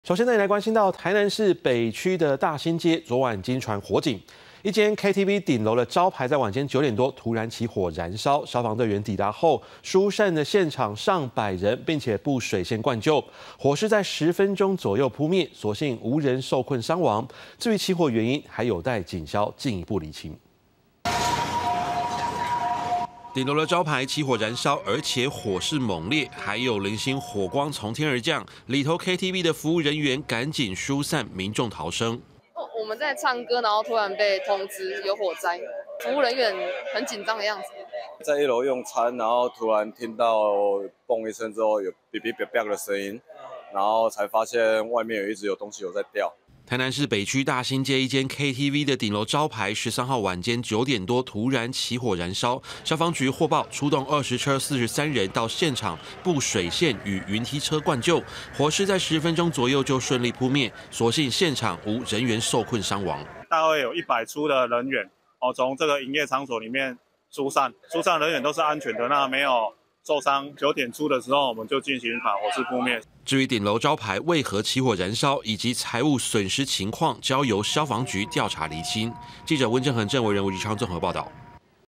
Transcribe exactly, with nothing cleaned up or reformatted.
首先呢，来关心到台南市北区的大兴街，昨晚惊传火警，一间 K T V 顶楼的招牌在晚间九点多突然起火燃烧，消防队员抵达后疏散了现场上百人，并且布水线灌救，火势在十分钟左右扑灭，所幸无人受困伤亡。至于起火原因，还有待警消进一步厘清。 顶楼的招牌起火燃烧，而且火势猛烈，还有零星火光从天而降。里头 K T V 的服务人员赶紧疏散民众逃生。 我们在唱歌，然后突然被通知有火灾，服务人员很紧张的样子。 在一楼用餐，然后突然听到嘣一声之后，有哔哔哔哔的声音，然后才发现外面有一直有东西有在掉。 台南市北区大兴街一间 K T V 的顶楼招牌，十三号晚间九点多突然起火燃烧，消防局获报出动二十车四十三人到现场布水线与云梯车灌救，火势在十分钟左右就顺利扑灭，所幸现场无人员受困伤亡。 大概有一百出的人员哦，从这个营业场所里面疏散，疏散人员都是安全的，那没有 受伤。九点出的时候，我们就进行把火势扑灭。 至于顶楼招牌为何起火燃烧，以及财物损失情况，交由消防局调查厘清。记者温正恒、郑维仁、吴志昌综合报道。